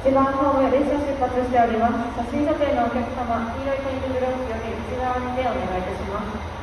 1番ホーム、列車出発しております。写真撮影のお客様、黄色い点字ブロックより内側にてお願いいたします。